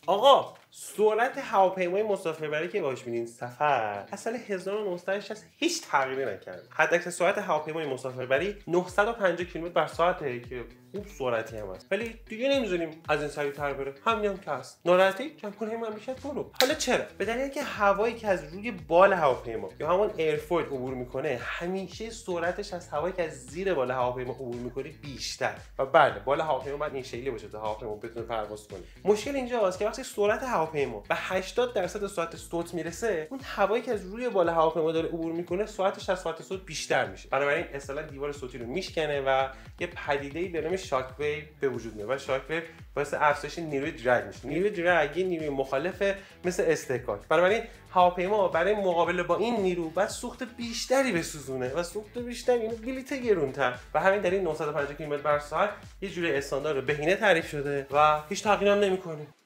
آقا سرعت هواپیمای مسافربری که باهاش میرین سفر از سال 1960 هیچ تغییری نکرده. حداکثر سرعت هواپیمای مسافربری 950 کیلومتر بر ساعته که خوب سرعتی هم هست، ولی دیگه نمیذاریم از این سریع‌تر بره. همین هم که هست. ناراحتی کم کنیم مملکت برو. حالا چرا؟ به دلیل اینکه هوایی که از روی بال هواپیما یا همون ایرفویل عبور میکنه همیشه سرعتش از هوایی که از زیر بال هواپیما عبور میکنه بیشتر. و بله، بال هواپیما باید این شکلی باشه تا هواپیما بتونه پرواز کنه. مشکل اینجاست که وقتی سرعت هواپیما به 80% سرعت صوت میرسه، اون هوایی که از روی بال هواپیما داره عبور میکنه سرعتش از سرعت صوت بیشتر میشه. بنابراین اصطلاحاً دیوار صوتی رو میشکنه و یه پدیده‌ای به نام شاک ویو به وجود میاد و شاک ویو باعث افزایش نیروی درگ میشه. نیروی درگ نیروی مخالف مثل استحکاک. بنابراین هواپیما برای مقابله با این نیرو باید سوخت بیشتری بسوزونه و سوخت بیشتر اینو بلیت گرونتر و همین دلیل 950 کیلومتر بر ساعت یه جوری استاندارد بهینه تعریف شده و هیچ تغییری هم نمیکنه.